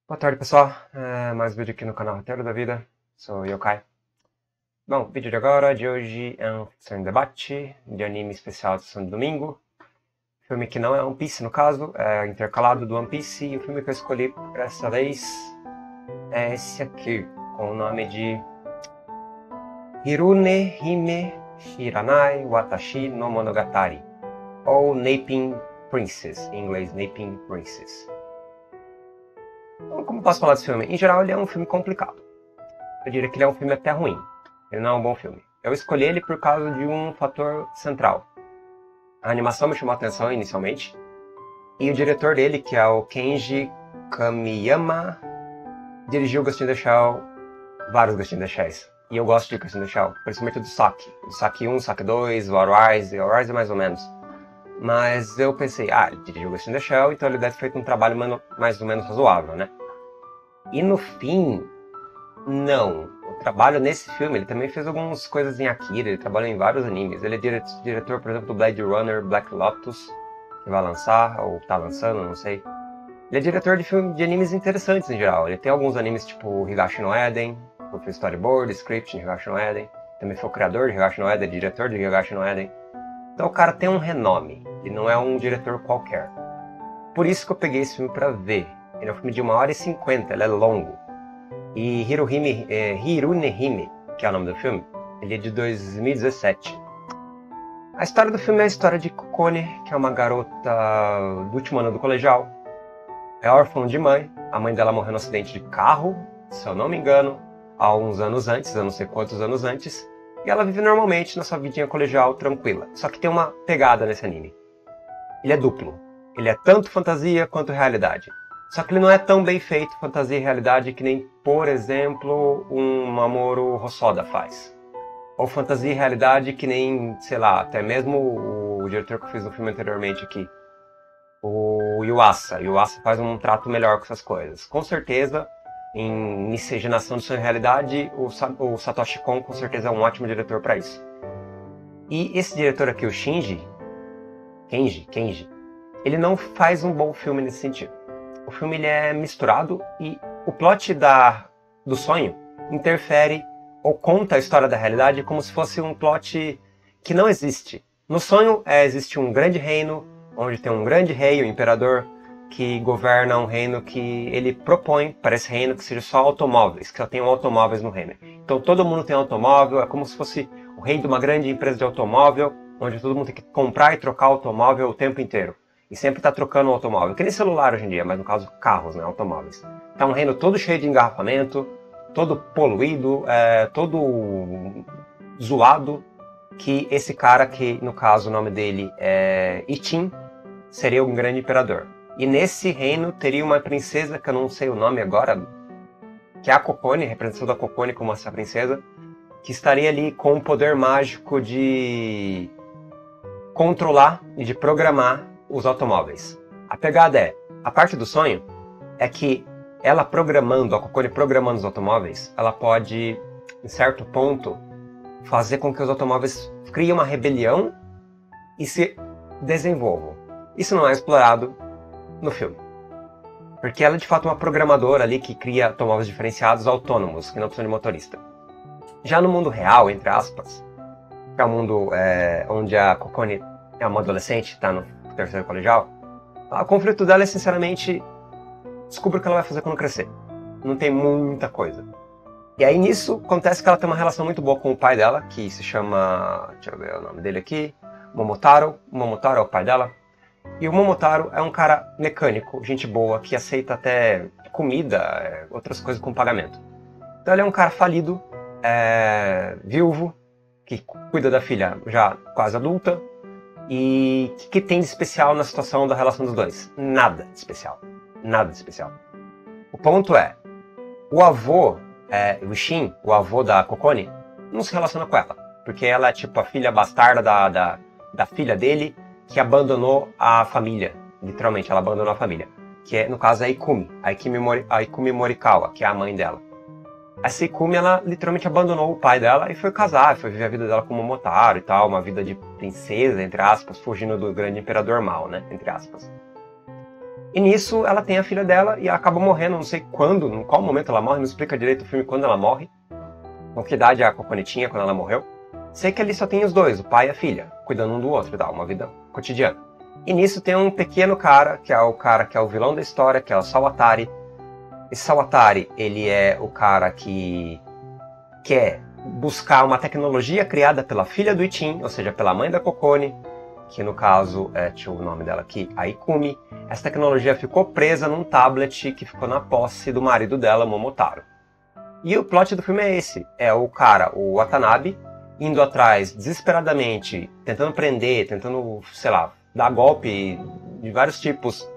Boa tarde, pessoal. Mais um vídeo aqui no canal Roteiro da Vida. Sou Yokai. Bom, o vídeo de agora, de hoje, é um Ficção em Debate, de anime especial de Sessão de Domingo. Filme que não é One Piece, no caso, é intercalado do One Piece. E o filme que eu escolhi para essa vez é esse aqui, com o nome de Hirune Hime Shiranai Watashi no Monogatari, ou Naping Princess, em inglês, Naping Princess. Como posso falar desse filme? Em geral, ele é um filme complicado. Eu diria que ele é um filme até ruim. Ele não é um bom filme. Eu escolhi ele por causa de um fator central. A animação me chamou a atenção inicialmente. E o diretor dele, que é o Kenji Kamiyama, dirigiu Ghost in the Shell, vários Ghost in the Shells. E eu gosto de Ghost in the Shell, principalmente do Saki. O Saki 1, Saki 2, o Arise. O Arise é mais ou menos. Mas eu pensei, ele dirigiu Ghost in the Shell, então ele deve ter feito um trabalho mais ou menos razoável, né? E no fim, não. O trabalho nesse filme, ele também fez algumas coisas em Akira, ele trabalhou em vários animes. Ele é diretor, por exemplo, do Blade Runner Black Lotus, que vai lançar, ou tá lançando, não sei. Ele é diretor de animes interessantes em geral. Ele tem alguns animes tipo Higashi no Eden, que fez storyboard, script em Higashi no Eden. Também foi o criador de Higashi no Eden, diretor de Higashi no Eden. Então o cara tem um renome, ele não é um diretor qualquer. Por isso que eu peguei esse filme pra ver. Ele é um filme de 1h50, ele é longo. E Hirune Hime, que é o nome do filme, ele é de 2017. A história do filme é a história de Kokone, que é uma garota do último ano do colegial. É órfã de mãe, a mãe dela morreu no acidente de carro, se eu não me engano, há uns anos antes, eu não sei quantos anos antes. E ela vive normalmente na sua vidinha colegial, tranquila. Só que tem uma pegada nesse anime. Ele é duplo. Ele é tanto fantasia quanto realidade. Só que ele não é tão bem feito, fantasia e realidade, que nem, por exemplo, um Mamoru Hosoda faz. Ou fantasia e realidade que nem, sei lá, até mesmo o diretor que eu fiz no filme anteriormente aqui, o Yuasa. O Yuasa faz um trato melhor com essas coisas. Com certeza, em miscigenação de sonho e realidade, o Satoshi Kon com certeza é um ótimo diretor para isso. E esse diretor aqui, o Kenji, ele não faz um bom filme nesse sentido. O filme ele é misturado e o plot do sonho interfere ou conta a história da realidade como se fosse um plot que não existe. No sonho existe um grande reino, onde tem um grande rei, o imperador, que governa um reino que ele propõe para esse reino que seja só automóveis, que só tenham automóveis no reino. Então todo mundo tem automóvel, é como se fosse o rei de uma grande empresa de automóvel, onde todo mundo tem que comprar e trocar automóvel o tempo inteiro. E sempre está trocando o automóvel, que nem celular hoje em dia, mas no caso carros, né, automóveis. Tá um reino todo cheio de engarrafamento, todo poluído, todo zoado, que esse cara, que no caso o nome dele é Ichin, seria um grande imperador. E nesse reino teria uma princesa, que eu não sei o nome agora, que é a Kokone, representação da Kokone como essa princesa, que estaria ali com o poder mágico de controlar e de programar os automóveis. A pegada a parte do sonho é que ela programando, a Kokone programando os automóveis, ela pode, em certo ponto, fazer com que os automóveis criem uma rebelião e se desenvolvam. Isso não é explorado no filme. Porque ela é de fato uma programadora ali que cria automóveis diferenciados autônomos, que não precisam de motorista. Já no mundo real, entre aspas, que é o mundo onde a Kokone é uma adolescente, está no terceiro colegial, o conflito dela é sinceramente descubra o que ela vai fazer quando crescer. Não tem muita coisa. E aí nisso acontece que ela tem uma relação muito boa com o pai dela, que se chama, deixa eu ver o nome dele aqui, Momotaro. O Momotaro é o pai dela. E o Momotaro é um cara mecânico, gente boa, que aceita até comida, outras coisas com pagamento. Então ele é um cara falido, viúvo, que cuida da filha já quase adulta. E o que tem de especial na situação da relação dos dois? Nada de especial. Nada de especial. O ponto o avô, o Shin, o avô da Kokone, não se relaciona com ela. Porque ela é tipo a filha bastarda da filha dele, que abandonou a família. Literalmente, ela abandonou a família. Que é, no caso, a Ikumi. A Ikumi Morikawa, que é a mãe dela. A Seikumi, ela literalmente abandonou o pai dela e foi casar, foi viver a vida dela como Momotaro e tal, uma vida de princesa, entre aspas, fugindo do grande imperador mal, né, entre aspas. E nisso ela tem a filha dela e ela acaba morrendo, não sei quando, em qual momento ela morre, não explica direito o filme quando ela morre. Com que idade a Kokone tinha quando ela morreu. Sei que ali só tem os dois, o pai e a filha, cuidando um do outro e tal, uma vida cotidiana. E nisso tem um pequeno cara que é o vilão da história, que é o Sawatari. Esse Sawatari, ele é o cara que quer buscar uma tecnologia criada pela filha do Ichin, ou seja, pela mãe da Kokone, que no caso tinha o nome dela aqui, a Ikumi. Essa tecnologia ficou presa num tablet que ficou na posse do marido dela, Momotaro. E o plot do filme é esse, é o cara, o Watanabe, indo atrás desesperadamente, tentando prender, tentando, sei lá, dar golpe de vários tipos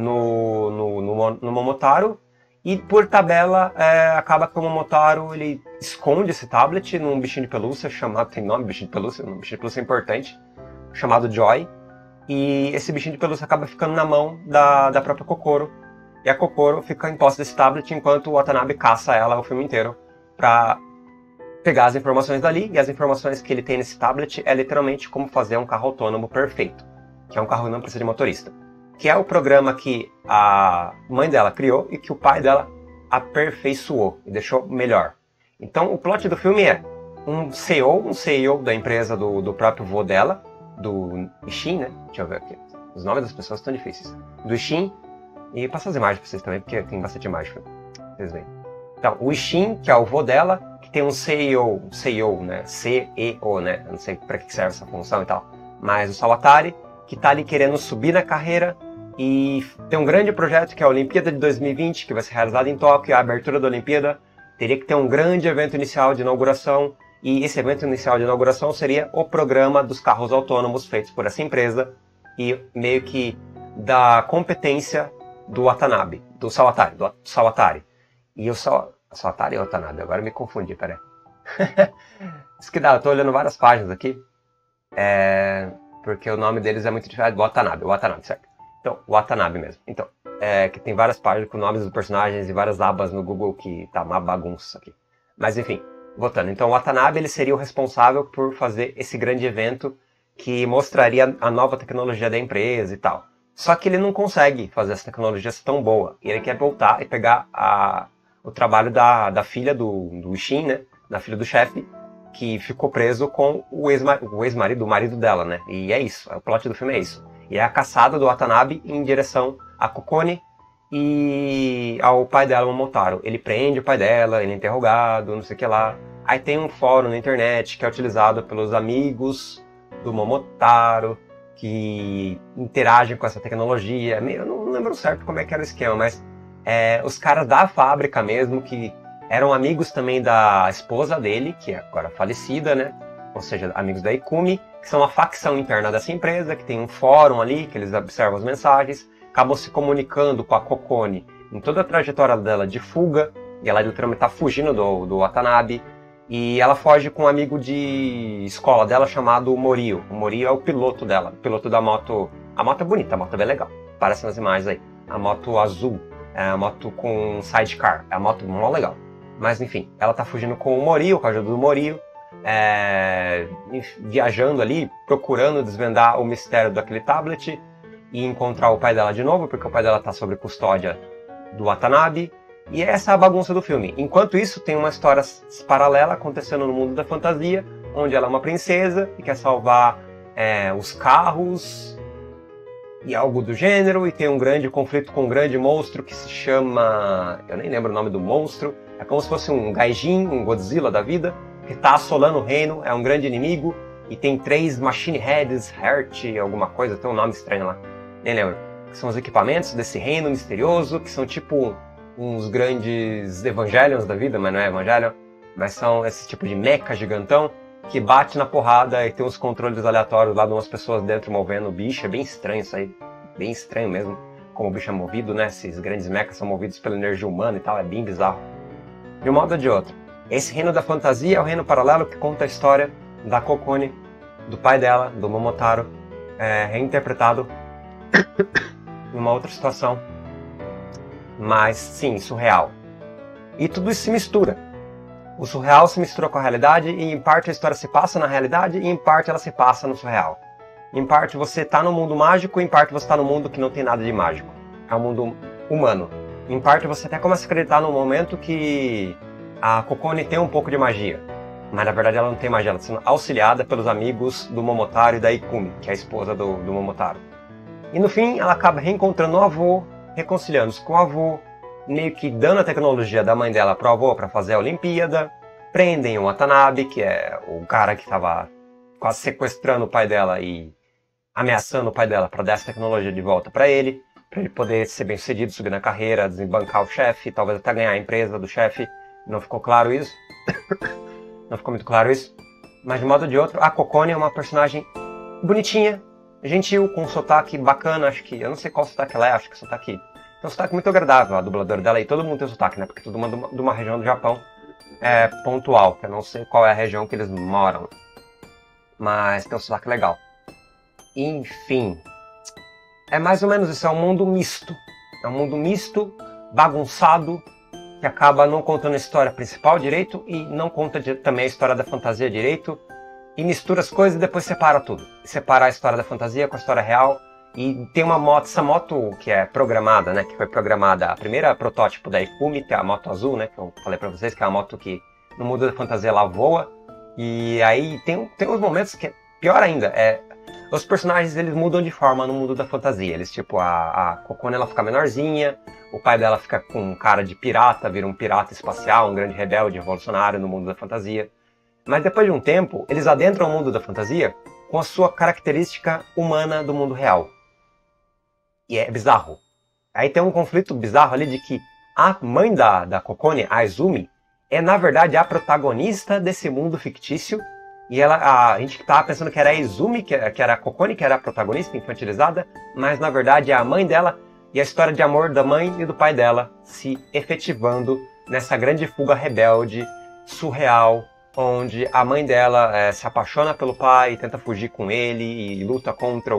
no Momotaro. E por tabela, acaba que o Momotaro ele esconde esse tablet num bichinho de pelúcia chamado, tem nome, bichinho de pelúcia, um bichinho de pelúcia importante, chamado Joy. E esse bichinho de pelúcia acaba ficando na mão da própria Kokoro. E a Kokoro fica em posse desse tablet enquanto o Watanabe caça ela o filme inteiro pra pegar as informações dali. E as informações que ele tem nesse tablet é literalmente como fazer um carro autônomo perfeito, que é um carro que não precisa de motorista. Que é o programa que a mãe dela criou e que o pai dela aperfeiçoou e deixou melhor. Então o plot do filme é um CEO da empresa do próprio vô dela, do Ishin, né? Deixa eu ver aqui. Os nomes das pessoas estão difíceis. Do Ishin. E passo as imagens pra vocês também, porque tem bastante imagem. Vocês veem. Então, o Ishin, que é o vô dela, que tem um CEO, né? CEO, né? Eu não sei pra que serve essa função e tal. Mas o Sawatari, que tá ali querendo subir na carreira e tem um grande projeto que é a Olimpíada de 2020, que vai ser realizada em Tóquio, a abertura da Olimpíada. Teria que ter um grande evento inicial de inauguração. E esse evento inicial de inauguração seria o programa dos carros autônomos feitos por essa empresa e meio que da competência do Watanabe, do Sawatari. E o Sawatari ou Watanabe? Agora eu me confundi, peraí. Isso que dá, eu tô olhando várias páginas aqui, porque o nome deles é muito diferente. Watanabe, certo? Então, Watanabe mesmo. Então, que tem várias páginas com nomes dos personagens e várias abas no Google que tá uma bagunça aqui. Mas enfim, voltando. Então, o Watanabe ele seria o responsável por fazer esse grande evento que mostraria a nova tecnologia da empresa e tal. Só que ele não consegue fazer essa tecnologia ser tão boa. E ele quer voltar e pegar o trabalho da filha do Ishin, né? Da filha do chefe, que ficou preso com o ex-marido, o marido dela, né? E é isso, o plot do filme é isso. E é a caçada do Watanabe em direção a Kokone e ao pai dela, o Momotaro. Ele prende o pai dela, ele é interrogado, não sei o que lá. Aí tem um fórum na internet que é utilizado pelos amigos do Momotaro, que interagem com essa tecnologia. Eu não lembro certo como é que era o esquema, mas os caras da fábrica mesmo, que eram amigos também da esposa dele, que é agora falecida, né? Ou seja, amigos da Ikumi, que são uma facção interna dessa empresa, que tem um fórum ali, que eles observam as mensagens, acabam se comunicando com a Kokone em toda a trajetória dela de fuga, e ela literalmente está fugindo do Watanabe. E ela foge com um amigo de escola dela chamado Morio. O Morio é o piloto dela, o piloto da moto. A moto é bonita, a moto é bem legal. Aparece nas imagens aí. A moto azul, é a moto com sidecar, é a moto mó legal. Mas enfim, ela tá fugindo com o Morio, com a ajuda do Morio, viajando ali, procurando desvendar o mistério daquele tablet e encontrar o pai dela de novo, porque o pai dela tá sob custódia do Watanabe. E essa é a bagunça do filme. Enquanto isso, tem uma história paralela acontecendo no mundo da fantasia, onde ela é uma princesa e quer salvar os carros e algo do gênero, e tem um grande conflito com um grande monstro que se chama... eu nem lembro o nome do monstro. É como se fosse um Gaijin, um Godzilla da vida, que está assolando o reino, é um grande inimigo, e tem 3 Machine Heads, Heart, alguma coisa, tem um nome estranho lá, nem lembro. Que são os equipamentos desse reino misterioso, que são tipo uns grandes Evangelions da vida, mas não é Evangelion, mas são esse tipo de mecha gigantão que bate na porrada e tem uns controles aleatórios lá de umas pessoas dentro movendo o bicho. É bem estranho isso aí, bem estranho mesmo, como o bicho é movido, né? Esses grandes mechas são movidos pela energia humana e tal, é bem bizarro. De um modo ou de outro, esse reino da fantasia é o reino paralelo que conta a história da Kokone, do pai dela, do Momotaro, reinterpretado em uma outra situação, mas sim, surreal. E tudo isso se mistura. O surreal se mistura com a realidade, e em parte a história se passa na realidade, e em parte ela se passa no surreal. Em parte você está no mundo mágico, e em parte você está no mundo que não tem nada de mágico. é um mundo humano. Em parte você até começa a acreditar no momento que a Kokone tem um pouco de magia. Mas na verdade ela não tem magia, ela está sendo auxiliada pelos amigos do Momotaro e da Ikumi, que é a esposa do Momotaro. E no fim ela acaba reencontrando o avô, reconciliando-se com o avô, meio que dando a tecnologia da mãe dela pro avô para fazer a Olimpíada. Prendem o Watanabe, que é o cara que estava quase sequestrando o pai dela e ameaçando o pai dela para dar essa tecnologia de volta para ele poder ser bem sucedido, subir na carreira, desembancar o chefe, talvez até ganhar a empresa do chefe. Não ficou claro isso. Não ficou muito claro isso. Mas de um modo ou de outro, a Kokone é uma personagem bonitinha, gentil, com um sotaque bacana, acho que... Eu não sei qual sotaque ela é, acho que sotaque... É um sotaque muito agradável, a dubladora dela, e todo mundo tem sotaque, né? Porque todo mundo de uma região do Japão é pontual, que eu não sei qual é a região que eles moram. Mas tem um sotaque legal. Enfim... É mais ou menos isso, é um mundo misto. É um mundo misto, bagunçado, que acaba não contando a história principal direito e não conta também a história da fantasia direito. E mistura as coisas e depois separa tudo. Separa a história da fantasia com a história real. E tem uma moto, essa moto que é programada, né? Que foi programada, a primeira protótipo da Ikumi, que é a moto azul, né? Que eu falei pra vocês, que é a moto que no mundo da fantasia ela voa. E aí tem uns momentos que é pior ainda, os personagens eles mudam de forma no mundo da fantasia. Eles, tipo, a Kokone ela fica menorzinha, o pai dela fica com cara de pirata, vira um pirata espacial, um grande rebelde revolucionário no mundo da fantasia. Mas depois de um tempo, eles adentram o mundo da fantasia com a sua característica humana do mundo real. E é bizarro. Aí tem um conflito bizarro ali de que a mãe da Kokone, a Izumi, é na verdade a protagonista desse mundo fictício. E a gente tava pensando que era a Izumi, que era a Kokone, que era a protagonista infantilizada, mas na verdade é a mãe dela e a história de amor da mãe e do pai dela se efetivando nessa grande fuga rebelde, surreal, onde a mãe dela se apaixona pelo pai, tenta fugir com ele e luta contra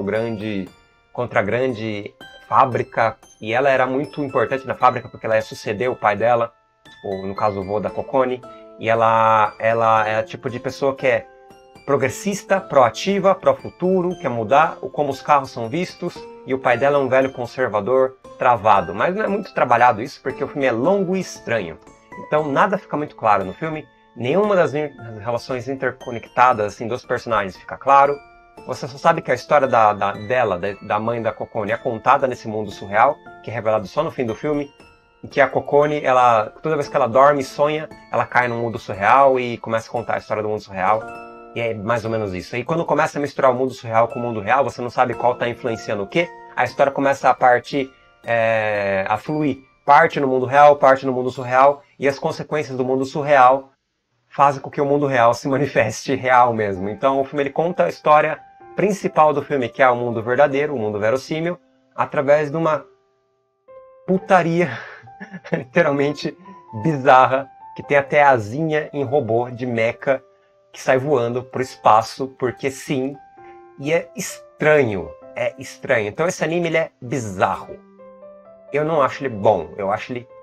a grande fábrica. E ela era muito importante na fábrica porque ela ia suceder o pai dela, ou no caso o vô da Kokone. E ela é a tipo de pessoa que é progressista, proativa, pró-futuro, quer mudar como os carros são vistos, e o pai dela é um velho conservador travado. Mas não é muito trabalhado isso, porque o filme é longo e estranho. Então nada fica muito claro no filme, nenhuma das relações interconectadas assim, dos personagens fica claro. Você só sabe que a história da mãe da Kokone é contada nesse mundo surreal, que é revelado só no fim do filme, em que a Kokone, toda vez que ela dorme e sonha, ela cai no mundo surreal e começa a contar a história do mundo surreal. E é mais ou menos isso. E quando começa a misturar o mundo surreal com o mundo real, você não sabe qual está influenciando o quê, a história começa a partir, a fluir. Parte no mundo real, parte no mundo surreal, e as consequências do mundo surreal fazem com que o mundo real se manifeste real mesmo. Então o filme ele conta a história principal do filme, que é o mundo verdadeiro, o mundo verossímil, através de uma putaria literalmente bizarra, que tem até asinha em robô de mecha que sai voando pro espaço, porque sim, e é estranho. Então esse anime ele é bizarro. Eu não acho ele bom, eu acho ele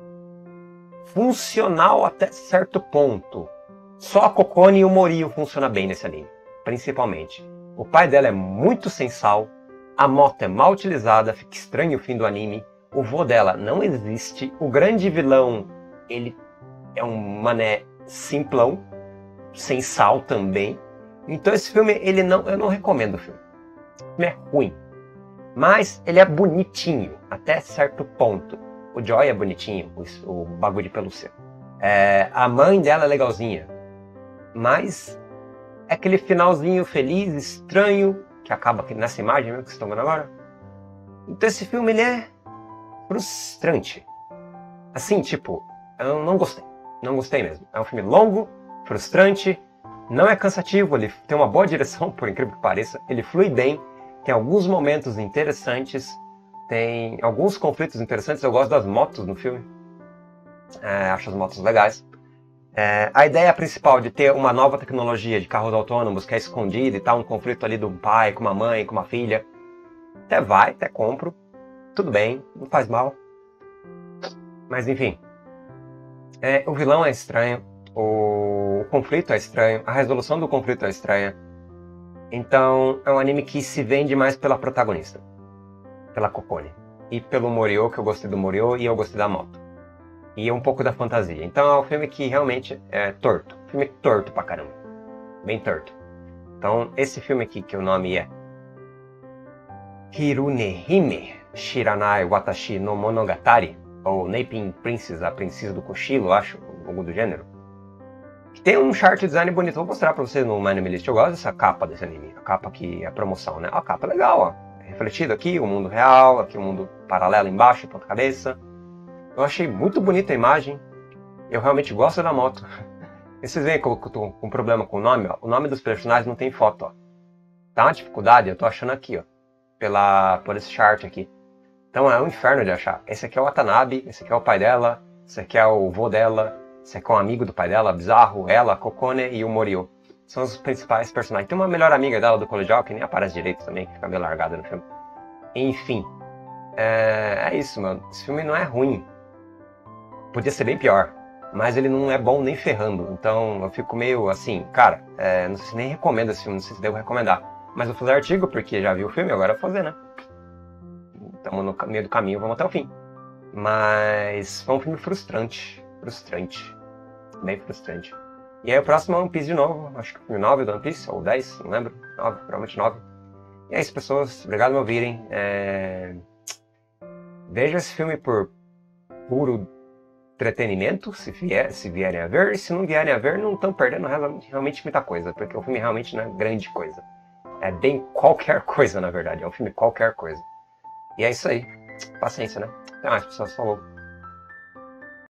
funcional até certo ponto. Só a Kokone e o Morio funcionam bem nesse anime, principalmente. O pai dela é muito sem sal, a moto é mal utilizada, fica estranho o fim do anime, o vô dela não existe, o grande vilão, ele é um mané simplão, sem sal também. Então esse filme, eu não recomendo o filme. O filme é ruim. Mas ele é bonitinho, até certo ponto. O Joy é bonitinho, o bagulho de pelúcia. A mãe dela é legalzinha. Mas é aquele finalzinho feliz, estranho, que acaba aqui nessa imagem mesmo que vocês estão vendo agora. Então esse filme, ele é frustrante. Assim, tipo, eu não gostei. Não gostei mesmo. É um filme longo, frustrante, não é cansativo, ele tem uma boa direção, por incrível que pareça, ele flui bem, tem alguns momentos interessantes, tem alguns conflitos interessantes, eu gosto das motos no filme, acho as motos legais. A ideia principal de ter uma nova tecnologia de carros autônomos que é escondida e tal, um conflito ali de um pai com uma mãe, com uma filha, até compro, tudo bem, não faz mal. Mas enfim, o vilão é estranho, o conflito é estranho, a resolução do conflito é estranha. Então é um anime que se vende mais pela protagonista, pela Kokone. e pelo Morio, que eu gostei do Morio e eu gostei da moto. E um pouco da fantasia. Então é um filme que realmente é torto. Filme torto pra caramba. Bem torto. Então esse filme aqui, que o nome é Hirunehime Shiranai Watashi no Monogatari, ou Naping Princess, a princesa do cochilo, acho, algo do gênero. Que tem um chart design bonito. Vou mostrar pra vocês no My Anime List. Eu gosto dessa capa desse anime. A capa aqui é a promoção, né? Ó, a capa é legal, ó. Refletido aqui, o mundo real, aqui o mundo paralelo embaixo, ponta cabeça. Eu achei muito bonita a imagem. Eu realmente gosto da moto. E vocês veem que eu tô com problema com o nome, ó. O nome dos personagens não tem foto, ó. Tá uma dificuldade, eu tô achando aqui, ó. Por esse chart aqui. Então é um inferno de achar. Esse aqui é o Watanabe, esse aqui é o pai dela, esse aqui é o vô dela, esse aqui é um amigo do pai dela, Bizarro, ela, a Kokone e o Morio. São os principais personagens. Tem uma melhor amiga dela do colegial, que nem aparece direito também, que fica meio largada no filme. Enfim. É isso, mano. Esse filme não é ruim. Podia ser bem pior. Mas ele não é bom nem ferrando. Então eu fico meio assim, cara, não sei se nem recomendo esse filme, não sei se devo recomendar. Mas vou fazer artigo, porque já vi o filme, agora eu vou fazer, né? Estamos no meio do caminho, vamos até o fim. Mas foi um filme frustrante. Frustrante. Bem frustrante. E aí o próximo é One Piece de novo. Acho que foi o 9 do One Piece, ou 10, não lembro. 9, provavelmente 9. E é isso, pessoas. Obrigado por me ouvirem. Vejam esse filme por puro entretenimento, se vierem a ver. E se não vierem a ver, não estão perdendo realmente muita coisa. Porque o filme realmente não é grande coisa. É bem qualquer coisa, na verdade. É um filme qualquer coisa. E é isso aí. Paciência, né? Até mais, pessoas. Falou.